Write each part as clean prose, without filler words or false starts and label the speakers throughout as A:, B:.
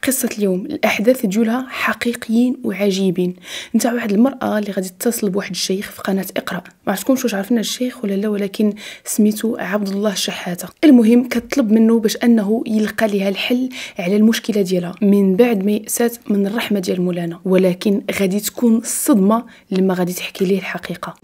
A: قصة اليوم الأحداث ديالها حقيقيين وعجيبين. نتاع واحد المرأة اللي غادي تتصل بواحد الشيخ في قناة اقرأ. ما عرفتكمش واش عارفين الشيخ ولا لا، ولكن سميتو عبد الله الشحاتة. المهم كتطلب منه باش أنه يلقى لها الحل على المشكلة ديالها من بعد ما يأسات من الرحمة ديال مولانا، ولكن غادي تكون الصدمة لما غادي تحكي ليه الحقيقة.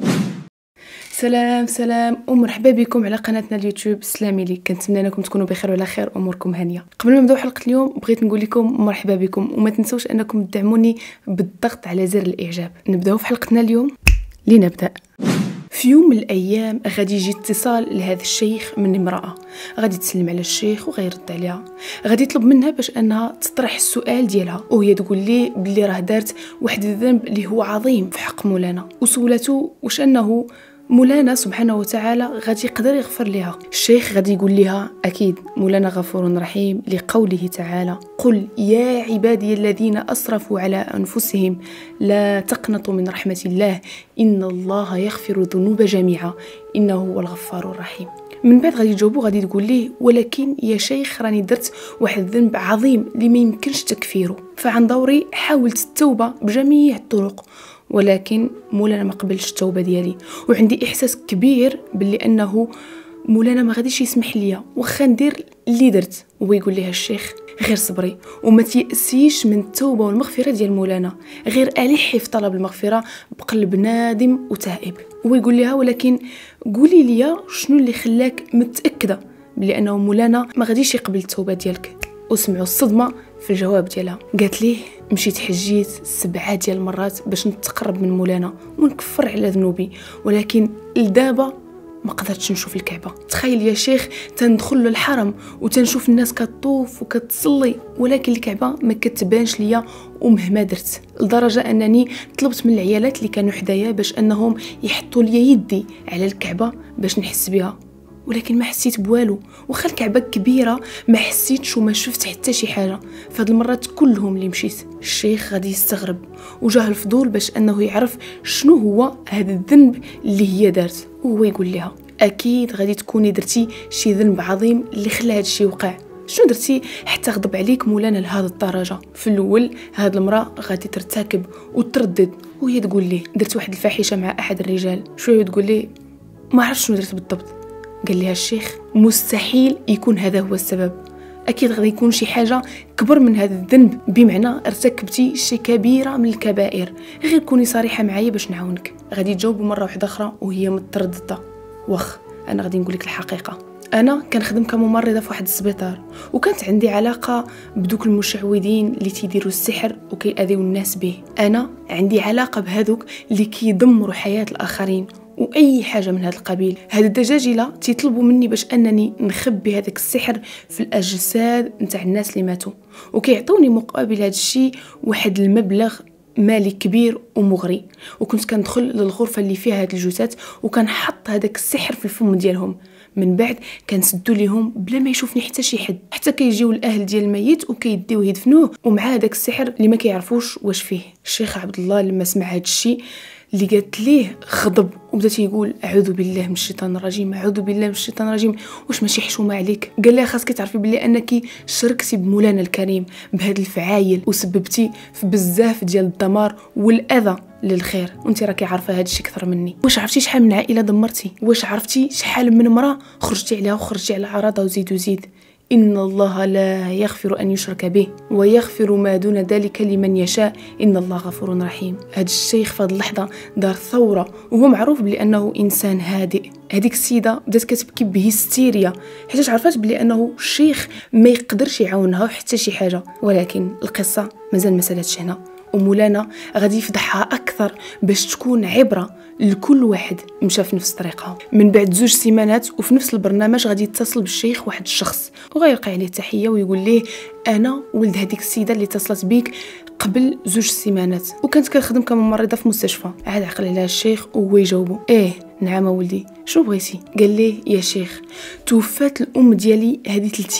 A: سلام ومرحبا بكم على قناتنا اليوتيوب. سلامي ليك، كنتمنى انكم تكونوا بخير وعلى خير، اموركم هانيه. قبل ما نبداو حلقه اليوم بغيت نقول لكم مرحبا بكم، وما تنسوش انكم تدعموني بالضغط على زر الاعجاب. نبداو في حلقتنا اليوم. لنبدا. في يوم من الايام غادي يجي اتصال لهذا الشيخ من امراه غادي تسلم على الشيخ وغيرد عليها، غادي يطلب منها باش انها تطرح السؤال ديالها، وهي تقول ليه بلي راه دارت واحد الذنب اللي هو عظيم في حق مولانا، وسولته واش انه مولانا سبحانه وتعالى غادي يقدر يغفر لها. الشيخ غادي يقول لها اكيد مولانا غفور رحيم، لقوله تعالى قل يا عبادي الذين اسرفوا على انفسهم لا تقنطوا من رحمه الله ان الله يغفر الذنوب جميعا انه هو الغفار الرحيم. من بعد غادي تجاوبو، غادي تقول ليه ولكن يا شيخ راني درت واحد الذنب عظيم اللي ما يمكنش تكفيره، فعن دوري حاولت التوبه بجميع الطرق، ولكن مولانا ما قبلش التوبه ديالي، وعندي احساس كبير باللي انه مولانا ما غاديش يسمح ليا واخا ندير اللي درت. ويقول لها الشيخ غير صبري وما تيأسيش من التوبه والمغفره ديال مولانا، غير الحي في طلب المغفره بقلب نادم وتائب. ويقول لها ولكن قولي لي شنو اللي خلاك متاكده بلي انه مولانا ما غاديش يقبل التوبه ديالك. وسمعوا الصدمه في الجواب ديالها. قالت ليه مشيت حجيت 7 ديال المرات باش نتقرب من مولانا ونكفر على ذنوبي، ولكن لدابا ما قدرتش نشوف الكعبه. تخيل يا شيخ تندخل للحرم وتنشوف الناس كطوف وكتصلي، ولكن الكعبه ما كتبانش ليا ومهما درت، لدرجه انني طلبت من العيالات اللي كانوا حدايا باش انهم يحطوا لي يدي على الكعبه باش نحس بها، ولكن ما حسيت بوالو. واخا الكعبه كبيره ما حسيتش وما شفت حتى شي حاجه. فهاد المرات كلهم اللي مشيت الشيخ غادي يستغرب، وجاه الفضول باش انه يعرف شنو هو هذا الذنب اللي هي دارت. وهو يقول لها اكيد غادي تكوني درتي شي ذنب عظيم اللي خلى هذا الشيء يوقع. شنو درتي حتى غضب عليك مولانا لهذا الدرجه؟ في الاول هاد المراه غادي ترتكب وتردد، وهي تقول ليه درت واحد الفاحشه مع احد الرجال. شويه تقول ليه ما عرفتش شنو درت بالضبط. قال لها الشيخ مستحيل يكون هذا هو السبب، اكيد غادي يكون شي حاجه كبر من هذا الذنب، بمعنى ارتكبتي شي كبيره من الكبائر، غير كوني صريحه معايا باش نعاونك. غادي تجاوب مره واحده اخرى وهي متردده. واخ انا غادي نقول لك الحقيقه، انا كنخدم كممرضه في واحد السبيطار، وكانت عندي علاقه بدوك المشعوذين اللي تيديروا السحر وكيأذيو الناس به. انا عندي علاقه بهذوك اللي كيدمروا حياه الاخرين واي حاجه من هذا القبيل. هاد الدجاجله تيطلبوا مني باش انني نخبي هذاك السحر في الاجساد نتاع الناس اللي ماتوا، وكيعطوني مقابل هذا الشيء واحد المبلغ مالي كبير ومغري. وكنت كندخل للغرفه اللي فيها هاد الجثث وكنحط هذاك السحر في الفم ديالهم، من بعد كنسدو ليهم بلا ما يشوفني حتى شي حد، حتى كيجيو الاهل ديال الميت وكيديوه يدفنوه ومع هذاك السحر اللي ما كيعرفوش واش فيه. الشيخ عبد الله لما سمع هذا الشيء اللي قالت ليه غضب وبدا تيقول اعوذ بالله من الشيطان الرجيم، اعوذ بالله من الشيطان الرجيم، واش ماشي حشومه عليك؟ قال لها خاصك تعرفي بلي انك شركتي بمولانا الكريم بهاد الفعايل وسببتي في بزاف ديال الدمار والاذى للخير، وانت راكي عارفه هذا الشيء اكثر مني. واش عرفتي شحال من عائله دمرتي؟ واش عرفتي شحال من امراه خرجتي عليها وخرجتي على عراضها وزيد إن الله لا يغفر أن يشرك به ويغفر ما دون ذلك لمن يشاء إن الله غفور رحيم. هذا الشيخ في هذه اللحظة دار ثورة، وهو معروف بأنه إنسان هادئ. هذيك السيدة بدات كتبكي بهستيريا حيت عرفت بلي أنه الشيخ ما يقدرش يعاونها حتى شي حاجة، ولكن القصة مازال ما سالتش هنا، ومولانا غادي يفضحها أكثر باش تكون عبرة لكل واحد مشى في نفس طريقها. من بعد 2 سيمانات وفي نفس البرنامج غادي يتصل بالشيخ واحد الشخص وغيلقى عليه تحيه ويقول ليه انا ولد هذيك السيده اللي اتصلت بيك قبل 2 سيمانات وكانت كنخدم كممرضه في مستشفى. عاد عقل عليها الشيخ وهو يجاوبو نعم ولدي شنو بغيتي؟ قال ليه يا شيخ توفات الام ديالي هذه 3 ايام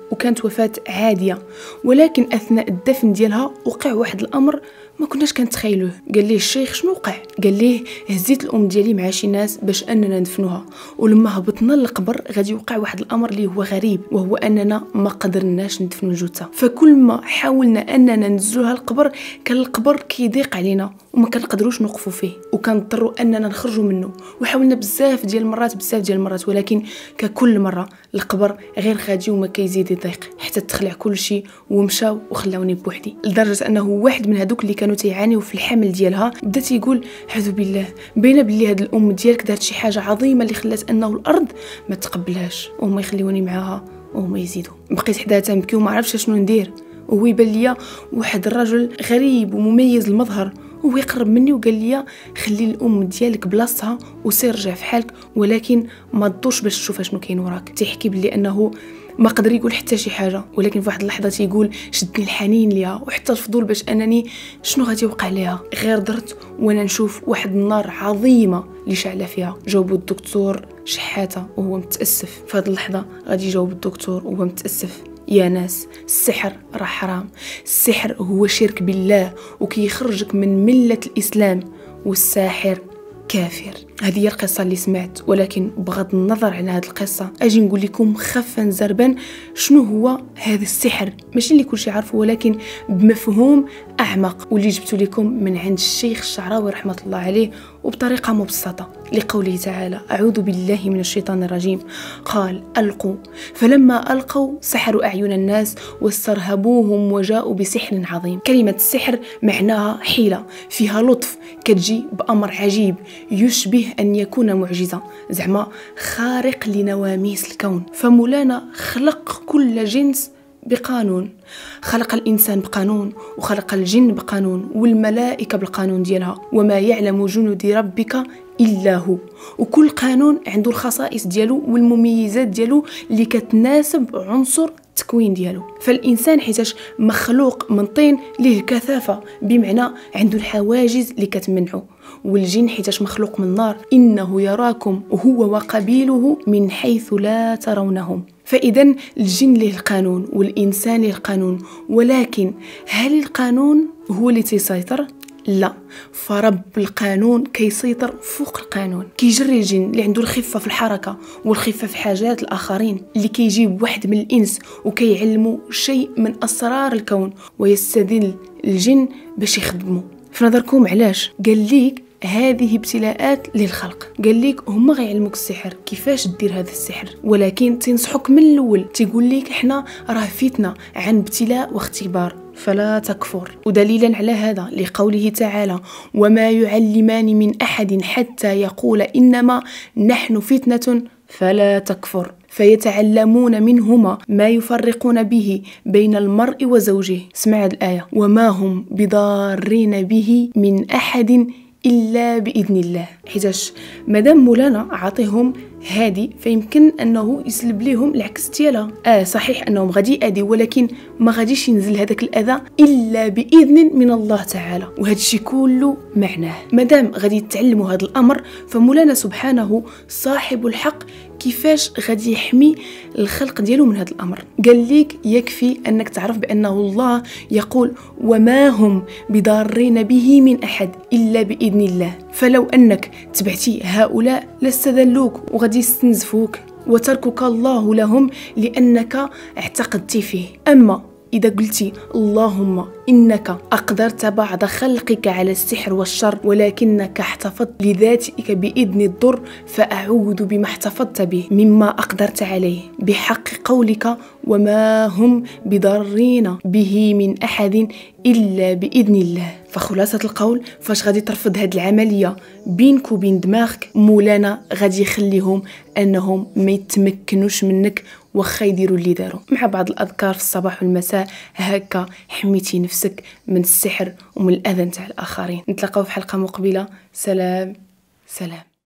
A: وكانت وفاة عادية، ولكن أثناء الدفن ديالها وقع واحد الأمر ما كناش كنتخيلوه. قال ليه الشيخ شنو وقع؟ قال ليه هزيت الام ديالي مع شي ناس باش اننا ندفنوها، ولما هبطنا للقبر غادي يوقع واحد الامر اللي هو غريب، وهو اننا ما قدرناش ندفنوا الجثه. فكل ما حاولنا اننا ننزلوها القبر كان القبر كيضيق علينا وما كنقدروش نوقفوا فيه، وكنضطروا اننا نخرجوا منه. وحاولنا بزاف ديال المرات ولكن ككل مره القبر غير غادي وما كيزيد يضيق، حتى تخلع كل شيء ومشاو وخلاوني بوحدي. لدرجه انه واحد من هذوك اللي كانوا تيعانيوا في الحمل ديالها بدا تيقول اعوذ بالله، باينه بلي هاد الام ديالك دارت شي حاجه عظيمه اللي خلات انه الارض ما تقبلهاش وهما يخليوني معاها وهما يزيدوا. بقيت حداها تنبكي وما عرفتش شنو ندير، وهو يبان ليا واحد الرجل غريب ومميز المظهر، وهو يقرب مني وقال لي خلي الام ديالك بلاصتها وسير رجع في حالك، ولكن ما تدورش باش تشوف شنو كاين وراك. تيحكي بلي انه ما قدر يقول حتى شي حاجه، ولكن في واحد اللحظه تيقول شدني الحنين ليها وحتى الفضول باش انني شنو غادي يوقع ليها. غير درت وانا نشوف واحد النار عظيمه اللي شعله فيها. جاوبوا الدكتور شحاته وهو متاسف. في هذه اللحظه غادي يجاوب الدكتور وهو متاسف. يا ناس، السحر راه حرام، السحر هو شرك بالله وكيخرجك من مله الاسلام، والساحر كافر. هذه هي القصة اللي سمعت، ولكن بغض النظر عن هذه القصة اجي نقول لكم خفا زربا شنو هو هذا السحر. ماشي اللي كلشي عارفه، ولكن بمفهوم اعمق، واللي جبت لكم من عند الشيخ الشعراوي رحمة الله عليه وبطريقة مبسطة، لقوله تعالى اعوذ بالله من الشيطان الرجيم. قال القوا، فلما القوا سحروا اعين الناس واسترهبوهم وجاءوا بسحر عظيم. كلمة السحر معناها حيلة فيها لطف، كتجي بأمر عجيب يشبه أن يكون معجزة، زعما خارق لنواميس الكون. فمولانا خلق كل جنس بقانون، خلق الإنسان بقانون وخلق الجن بقانون والملائكة بالقانون ديالها، وما يعلم جنود ربك إلا هو. وكل قانون عنده الخصائص ديالو والمميزات ديالو اللي كتناسب عنصر التكوين ديالو. فالإنسان حيتاش مخلوق من طين ليه الكثافة، بمعنى عنده الحواجز اللي كتمنعه، والجن حيتاش مخلوق من نار إنه يراكم هو وقبيله من حيث لا ترونهم. فإذا الجن له القانون والإنسان له القانون، ولكن هل القانون هو اللي تيسيطر؟ لا، فرب القانون كيسيطر فوق القانون. كيجري الجن اللي عنده الخفة في الحركة والخفة في حاجات الآخرين، اللي كيجيب واحد من الإنس وكيعلمه شيء من أسرار الكون ويستدل الجن باش يخدموا. في نظركم علاش قال ليك هذه ابتلاءات للخلق؟ قال ليك هما غيعلموك السحر كيفاش دير هذا السحر، ولكن تنصحوك من الاول، تيقول ليك احنا راه فتنه عن ابتلاء واختبار فلا تكفر. ودليلا على هذا لقوله تعالى وما يعلمان من احد حتى يقول انما نحن فتنه فلا تكفر، فيتعلمون منهما ما يفرقون به بين المرء وزوجه. اسمع هذه الآية، وما هم بضارين به من أحد إلا بإذن الله. حيتاش مادام مولانا عاطيهم هادي فيمكن انه يسلب ليهم العكس ديالها. صحيح انهم غادي يأذي، ولكن ما غاديش ينزل هذاك الاذى الا باذن من الله تعالى، وهذا الشيء كله معناه مادام غادي يتعلموا هذا الامر فمولانا سبحانه صاحب الحق كيفاش غادي يحمي الخلق ديالو من هذا الامر. قال ليك يكفي انك تعرف بانه الله يقول وما هم بضارين به من احد الا باذن الله. فلو انك تبعتي هؤلاء لاستذلوك وغادي يستنزفوك وتركك الله لهم لانك اعتقدت فيه. اما إذا قلتي اللهم إنك أقدرت بعض خلقك على السحر والشر ولكنك احتفظت لذاتك بإذن الضر، فأعوذ بما احتفظت به مما أقدرت عليه بحق قولك وما هم بضارين به من أحد إلا بإذن الله. فخلاصة القول، فاش غادي ترفض هاد العملية بينك وبين دماغك، مولانا غادي يخليهم أنهم ما يتمكنوش منك واخا يديروا اللي داروا. مع بعض الأذكار في الصباح والمساء هكا حميتي نفسك من السحر ومن الأذى نتاع الآخرين. نتلاقاو في حلقة مقبلة. سلام.